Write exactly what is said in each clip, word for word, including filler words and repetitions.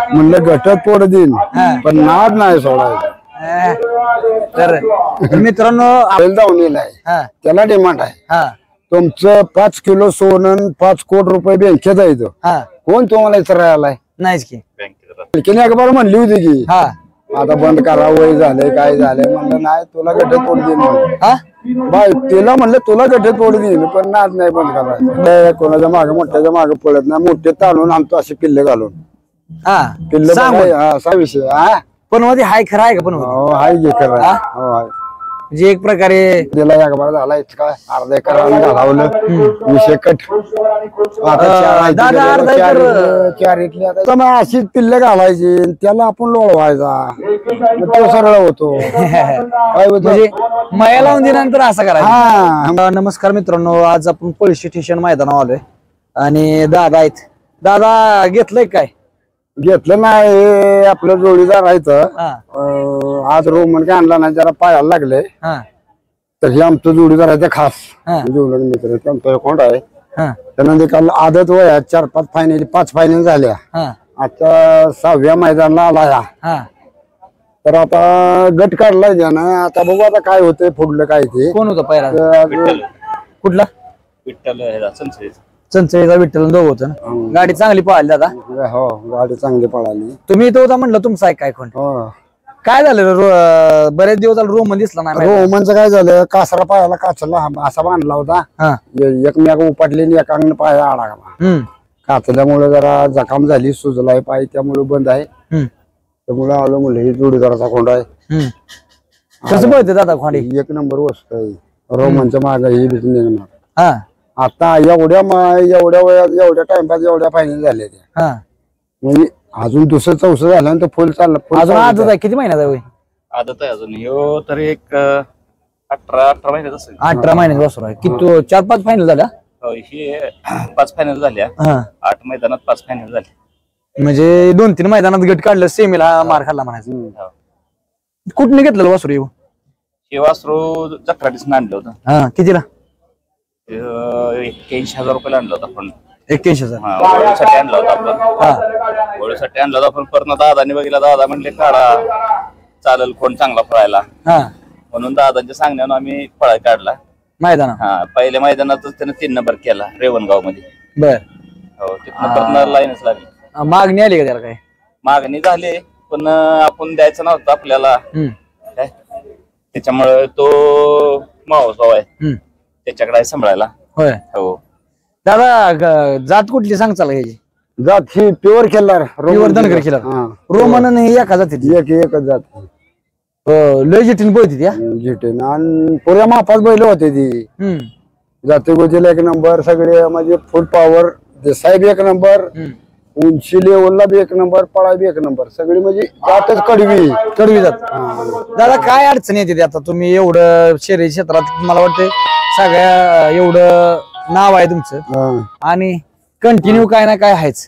म्हणलं गटत पोड देईन पण नाद नाही सोडायचं. तर मित्रांनो जाऊन येलाय त्याला डिमांड आहे. तुमचं पाच किलो सोनं पाच कोटी रुपये बँकेत जायचं कोण तुम्हाला विचारायला नाहीच की बँकेने एक बार म्हणली होती की आता बंद करा वय झालंय काय झालंय. म्हणलं नाही तुला गटत पोड देईन बाय तिला म्हणलं तुला गटत पोड देईन पण नाद नाही बंद करायचं. कोणाच्या मागे मोठ्याच्या मागे पडत नाही. मोठे ताणून आणतो असे पिल्ले घालून पिल्ले असा विषय हा पण मध्ये हाय खरं आहे का पण हाय घे खरं म्हणजे एक प्रकारे त्याला एक बार झाला इतका अर्धा एकर घालावलं विषय कट. चार इथली आता अशीच पिल्ले घालायची त्याला आपण लोळवायचा तो सरळ होतो. म्हणजे माया लावून दिल्यानंतर असं करायचं. नमस्कार मित्रांनो, आज आपण पळशी स्टेशन मैदानावर आलोय आणि दादा आहेत. दादा घेतलंय काय? घेतलं नाही आपलं जोडीदार आहे. आज रोमन काय आणला नाही जरा पायाला लागले तर हे आमचं जोडीदार आहे खास जेवढं मित्र त्यांचा कोण आहे. त्यानंतर काल आदत वय चार पाच फायनल पाच फायनल झाल्या. आता सहाव्या मैदानाला आला हा तर आता गट काढलाय त्यानं. आता बघू आता काय होतंय पुढलं काय ते. कोण होतं पहिला कुठला? विठ्ठल चंचळीचा विठ्ठल दोघ होत. गाडी चांगली पळाली दादा. हो गाडी चांगली पळाली. तुम्ही तो होता म्हणलं तुमचा आहे काय कोण काय झालं बरेच दिवस झाले रोमन दिसला नाही. रोमनचं काय झालं कासरा पायाला काचला असा बांधला होता एकमेक उपाटली एकांग पाया अडकला. काचल्यामुळे जरा जखम झाली सुजलाय पाय त्यामुळे बंद आहे. त्यामुळे आलो म्हणलं ही जोडीदाराचा खोंड आहे. कसं पळते दादा खोंडी? एक नंबर वस्तू आहे. रोमनच्या मागे ही दिसून निघणार. हा आता एवढ्या एवढ्या वयात एवढ्या टाइमपास एवढ्या फायनल झाल्या त्या म्हणजे अजून दुसरं चौसं झाल्यानंतर फुल चाललं. अजून आदत आहे किती महिन्यात आहे? आदत आहे अजून ह्यो तर एक अठरा अठरा महिन्यात असेल. अठरा महिन्यात बसर आहे. किती चार पाच फायनल झाल्या? हे पाच फायनल झाल्या. आठ मैदानात पाच फायनल झाले म्हणजे दोन तीन मैदानात गट काढलं सेमीला मार खाल्ला म्हणायचं. कुठने घेतलेलं वासरू येऊ? हे वासरू जत्राडीस आणलं होतं. हा कितीला? एक्क्याऐंशी हजार रुपयाला आणलं होतं आपण. एक्क्याऐंशी हजार वळूसाठी आणला होता आपण. वळूसाठी आणला होता आपण. परत दादाने बघितला दादा म्हणले काढा चालेल कोण चांगला पळायला म्हणून दादांच्या सांगण्यानं आम्ही पळाय काढला मैदान. हा पहिल्या मैदानातच त्यानं तीन नंबर केला रेवणगाव मध्ये. बर हो तिथनं परत लाईनच लागली. मागणी आली का त्याला? काय मागणी झाली पण आपण द्यायचं नव्हतं आपल्याला त्याच्यामुळे तो मावस भाऊ आहे त्याच्याकडे सांभाळायला. होय हो दादा जात कुठली सांग चाल ह्याची? जात ही प्युअर केलार प्युअर धनगर केलार. रोमन एका जातीत एक एकच जात लय जिटीन पळती त्या जिटीन आणि पुऱ्या मापात बैल होते ती. जाते गोजीला एक नंबर सगळे म्हणजे फुल पॉवर साहेब एक नंबर उंची लेवलला बी एक नंबर पळा बी एक नंबर सगळी म्हणजे जातच कडवी कडवी जात. दादा काय अडचण येते आता तुम्ही एवढं शहरी क्षेत्रात मला वाटतं सगळ्या एवढं नाव आहे तुमचं आणि कंटिन्यू काय ना काय आहेच.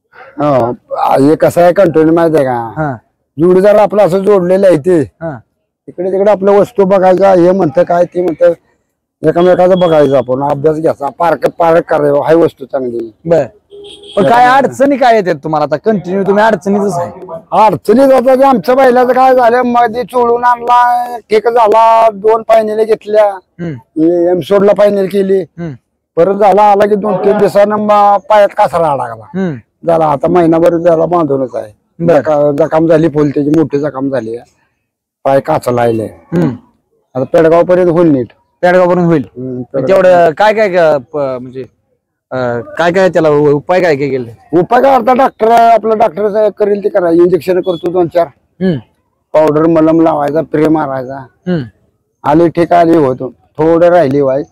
हे कसं आहे कंटिन्यू माहिती आहे का? जोडीदार आपलं असं जोडलेलं आहे ते इकडे तिकडे आपल्या वस्तू बघायचा हे म्हणतं काय ते म्हणतं एकामेकाचं बघायचं आपण अभ्यास घ्यायचा पार्क पार्क करायचं हाय वस्तू चांगली. बर पण काय अडचणी काय येतात तुम्हाला आता कंटिन्यू तुम्ही अडचणीतच आहे? अडचणीत होता की आमच्या बैलाचं काय झालं मध्ये चोळून आणला ठीक झाला दोन फायनल घेतल्या एम सोडला फायनल केली परत झाला आला की दोन तीन दिवसानं पायात कासरा अडकला झाला. आता महिनाभर त्याला बांधूनच आहे. जखम झाली फुल त्याची मोठी जखम झाली पाय काचा लायले. आता पेडगाव पर्यंत होईल नीट. पेडगाव पर्यंत होईल तेवढं काय काय म्हणजे काय काय त्याला उपाय काय काय केले? उपाय काय आता डॉक्टर आपलं डॉक्टर करेल ते करा. इंजेक्शन करतो दोन चार पावडर मलम लावायचा स्प्रे मारायचा आली ठीक आली होतो थोडं राहिली वाय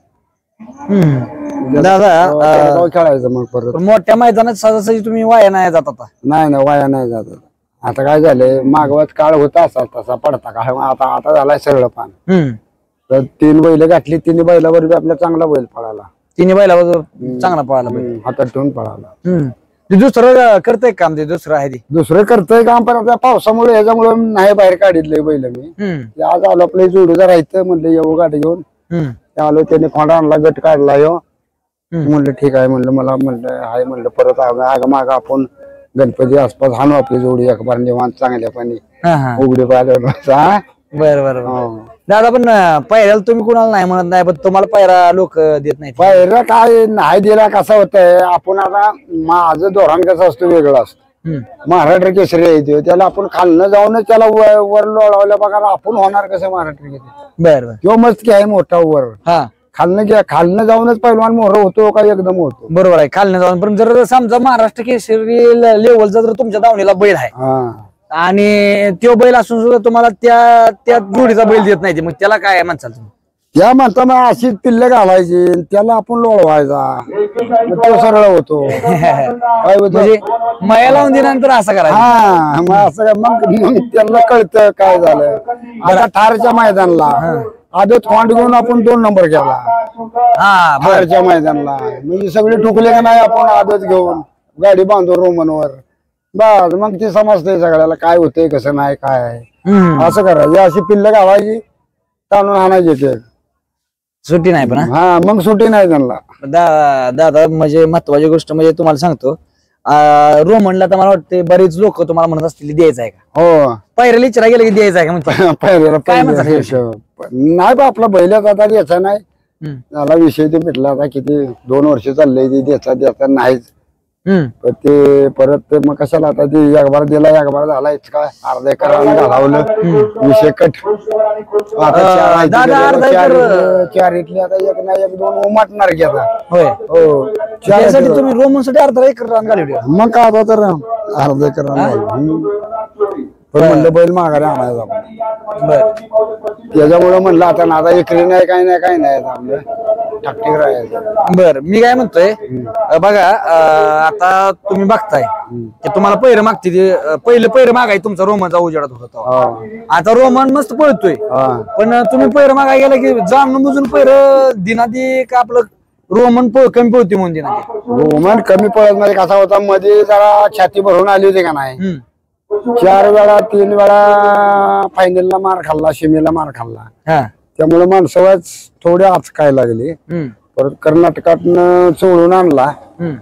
दादा खेळायचं मग परत. मोठ्या मैदानात सहजासहजी तुम्ही वाया नाही जात आता? नाही नाही वाया नाही जात. आता काय झालंय मागवत काळ होता असा तसा पडता काळ आता आता झालाय सरळ पान. तर तीन बैल घातली तिन्ही बैलावर बी आपला चांगला बैल पळाला. तिन्ही बैलावर चांगला पळाला हातात ठेवून पळाला. दुसरं करतंय काम ते दुसरं आहे ते दुसरं करतंय काम पण आता पावसामुळे ह्याच्यामुळे नाही बाहेर काढितले बैल मी. आज आलो आपलं जोडीदार राहायचं म्हणलं येऊ गाडी घेऊन आलो त्याने खोंडा आणला गट काढला यो म्हणलं ठीक आहे म्हणलं मला म्हणलं हाय म्हणलं परत आग माग आपण गणपती आसपास हाणू आपली जोडी एक बार निवांत चांगल्या पाणी हा हा उघडे पाहिजे. बर बर दादा पण पायऱ्याला तुम्ही कुणाला नाही म्हणत नाही पण तुम्हाला पायरा लोक देत नाही पायऱ्या काय नाही दिला कसं होतंय आपण आता माझं धोरण कसं असतं वेगळं असतं. महाराष्ट्र केसरी आहे त्याला आपण खालनं जाऊनच त्याला वर लोळवल्या बघा आपण होणार कसं महाराष्ट्र केसरी. बर बर किंवा मस्त की आहे मोठा वर हा खालनं घ्या खालनं जाऊनच पहिलवान मोहर होतो का एकदम होतो. बरोबर आहे खालनं जाऊन पण जर समजा महाराष्ट्र केसरी लेवलचा जर तुमच्या दावणीला बैल आहे आणि तो बैल असून सुद्धा तुम्हाला त्या त्या जोडीचा बैल देत नाही मग त्याला काय म्हणसाल तुम्ही. त्या म्हणता मग अशीच पिल्ले घालायची त्याला आपण लोळवायचा तो सरळ होतो. काय होतं म्हणजे मया लावून दिल्यानंतर असं करायचं. हा मग असं काय मग मग त्याला कळतं काय झालं. आता ठारच्या मैदानला आदत खोंड घेऊन आपण दोन नंबर केला हा ठारच्या मैदानला म्हणजे सगळे ठुकले का नाही आपण आदत घेऊन गाडी बांधून रोमनवर बस मग ते समजतंय सगळ्याला काय होतंय कसं नाही काय आहे असं करायचं. अशी पिल्ल घालायची ताणून आणायची सुट्टी नाही पण हा मग सुट्टी नाही त्यांना. दादा म्हणजे महत्वाची गोष्ट म्हणजे तुम्हाला सांगतो रोमनला तर मला वाटते बरेच लोक तुम्हाला म्हणत असतील द्यायचं आहे का. हो पायऱ्याला इचारा गेलं की द्यायचं आहे का म्हणजे नाही बा आपला बैलाच आता द्यायचा नाही त्याला विषय ते भेटला आता किती दोन वर्ष चाललंय ते द्यायचा द्यायचा नाहीच. ते परत ते मग कशाला आता ते एक बार दिला एक बार झाला काय अर्धा एकर घालावलं विषय कट. चार इथले आता एक ना एक दोन उमाटणार की आता. होय हो त्यासाठी तुम्ही रोमनसाठी अर्धा एकर रान घालवली मग काय आता तर अर्धा एकर पण म्हणलं बैल माघारी आणायचा त्याच्यामुळे म्हणलं आता ना आता एकरी नाही काय नाही काय नाही आपलं ठाकठीक राहायचं. बर मी काय म्हणतोय बघा आता तुम्ही बघताय की तुम्हाला पैर मागते पहिलं पैर मागाय तुमचा रोमनचा उजेडात होता आता रोमन मस्त पळतोय पण तुम्ही पैर मागाय गेला की जाणून बुजून पैर दिनादी का आपलं रोमन कमी पळते म्हणून दिनादी. रोमन कमी पळत म्हणजे कसा होता मध्ये जरा छाती भरून आली होती का नाही चार वेळा तीन वेळा फायनलला मार खाल्ला शिमेला मार खाल्ला त्यामुळे माणसावाच थोडे आचकाय लागले. परत कर्नाटकातनं चोळून आणला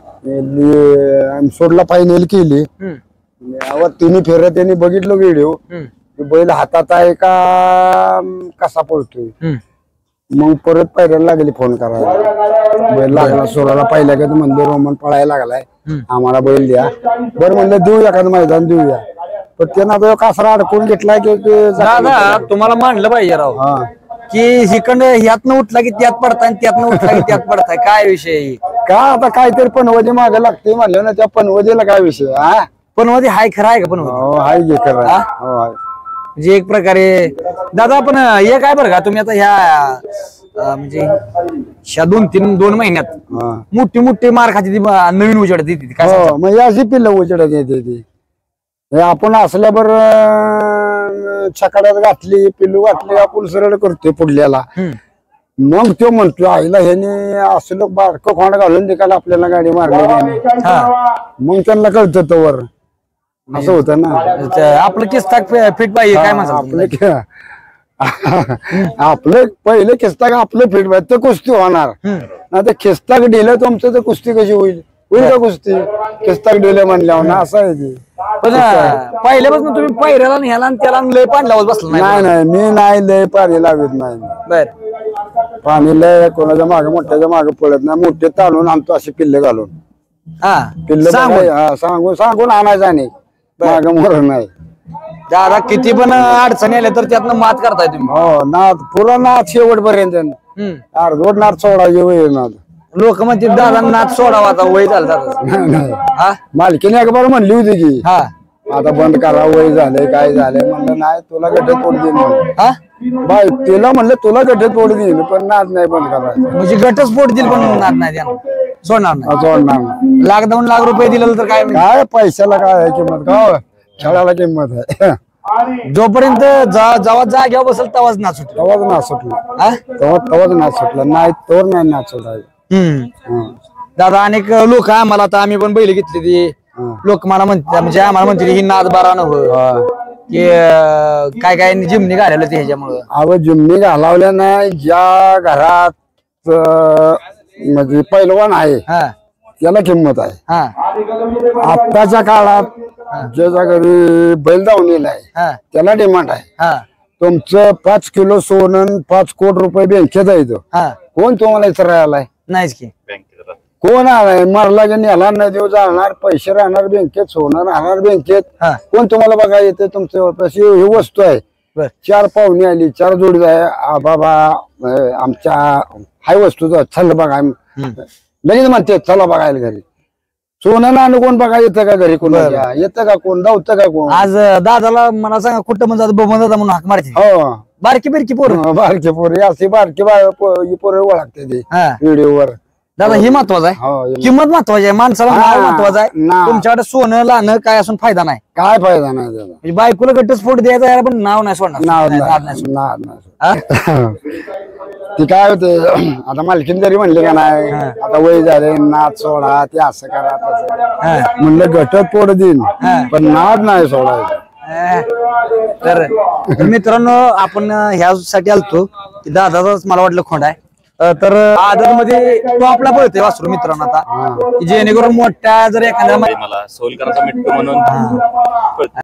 सोडला फायनल केली तिन्ही फेऱ्या त्यांनी बघितलं व्हिडिओ बैल हातात आहे का कसा पळतोय मग परत पायऱ्याला लागली फोन करायला बैल लागला सोडायला पाहिला का म्हणले रोमन पळायला लागलाय आम्हाला बैल द्या. बरं म्हणलं देऊ एखादं मैदान देऊया पण त्यांना तो कासरा अडकून घेतलाय की दादा तुम्हाला मांडलं पाहिजे राव की हिकंड ह्यातनं उठला की त्यात पडताय त्यातनं उठला की त्यात पडताय काय विषय का आता काहीतरी पनवदी मागे लागते म्हणलं ना त्या पनवदीला काय विषय हा पनवदी हाय खरं आहे का पनवदी हाय घे खरं म्हणजे एक प्रकारे दादा आपण हे काय बरं का तुम्ही आता ह्या म्हणजे ह्या दोन तीन दोन महिन्यात मोठी मोठी मार खाती ती नवीन उजेड देते काय म्हणजे अशी पिल्ल उजेडत येते ती आपण असल्यावर छकड्यात घातली पिल्लू घातली आपण सरळ करतोय पुढल्याला मग तो म्हणतो आईला ह्याने असं लोक बारक खोंड घालून देखायला आपल्याला गाडी मारली मग त्यांना कळतं तोवर असं होतं ना आपलं किस्ताक फिट पाहिजे काय म्हणतात आपलं पहिलं किस्ताक आपलं फिट पाहिजे तर कुस्ती होणार ना तर खिस्ताक दिलं तुमचं तर कुस्ती कशी होईल होईल का कुस्ती किस्ताक दिलं म्हणल्यावर ना असं आहे ते. पण पहिल्यापासून तुम्ही पायऱ्याला ह्याला आणि त्याला लय पाणी लावत बसला नाही नाही मी नाही लय पाणी लावत नाही बर पाणी लय कोणाच्या मागे मोठ्याच्या मागे पडत नाही मोठे ताणून आणतो असे पिल्ले घालून हा पिल्ले सांगून सांगून आणायचा नाही मागे मोर नाही. दादा किती पण अडचणी आल्या तर त्यातनं मात करताय तुम्ही. हो नाथ पुरा नाथ शेवटपर्यंत अर्धवट नाथ सोडायचे वय नाथ लोक म्हणते दादा नाथ सोडावा आता वय झालं दादा मालकीने एक बार म्हणली होती की हा आता बंद करा वय झालंय काय झालंय म्हणलं नाही तुला गड्डे तोड देईन बाय तिला म्हणलं तुला गड्डे तोड देईन पण नाथ नाही बंद करायचं म्हणजे गटच पोट दिल पण नाथ नाही सोडणार नाही सोडणार लाख दोन लाख रुपये दिलं तर काय काय पैशाला काय आहे किंमत का खेळाला किंमत आहे जोपर्यंत जेव्हा जाग्यावर बसेल तेव्हाच नाच सुटला तेव्हाच नाच सुटला तेव्हा तेव्हाच नाच सुटला नाही तोर नाही नाच सुटायचं. दादा अनेक लोक आम्हाला आता आम्ही पण बैल घेतली ती लोक मला म्हणते म्हणजे आम्हाला म्हणते ही नाद बारा नव्ह की काय काय जिमनी घालायला ते ह्याच्यामुळं अव जिमनी घालावल्या नाही ज्या घरात म्हणजे पैलवान आहे त्याला किंमत आहे. हा आत्ताच्या काळात ज्याच्या घरी बैल दावणीला आहे हा त्याला डिमांड आहे. हा तुमचं पाच किलो सोनं पाच कोटी रुपये बँकेत आहे तो. हा कोण तुम्हाला इथं राहायलाय? नाहीच की. बँकेत राहतो. कोण आलाय? मरला की नेला न देऊ जाणार, पैसे राहणार बँकेत, सोनं राहणार बँकेत. हा कोण तुम्हाला बघा येते? तुमच्या पैसे ही वस्तू आहे. बर चार पाहुणी आली, चार जोडी आहे. आ बाबा अं, आमच्या हाय वस्तू चल बघा लगेच म्हणते चला बघायला घरी. सोनं नाणं कोण बघा येतं का घरी? कोण येतं का? कोण धावतं का कोण? आज दादाला मला सांगा कुठं म्हणजे बबन दादा म्हणून हाक मारते. हो बारकी बिरकी पोर. बारके पोरी अशी बारकी पोरं ओळखते ते हा व्हिडिओवर. दादा हे महत्वाचं आहे. हो किंमत महत्वाची आहे. माणसाला हा, नाव महत्वाचं आहे. नाव. तुमच्याकडे सोनं लाणं काय असून फायदा नाही. काय फायदा नाही त्याचा. म्हणजे बायकोला घटस्फोट द्यायचा यार, पण नाव नाही सोडणार. नाव नाव नाही, नाही सोडणार. नाव नाही. हा? ती काय होते आता मालकीन जरी म्हणले का नाही आता वय झाले नाच सोडा ते असं करा तसं म्हणलं घटत पोड देईन पण नाद नाही सोडायचं. अं, तर तर मित्रांनो आपण ह्यासाठी आलतो की दादाचाच मला वाटलं खोंड आहे. अं, तर आदर मध्ये टॉपला पळतोय वासरू मित्रांनो आता की जेणेकरून मोठ्या जर एखाद्या मला सोलकरांचा मिट्टू म्हणून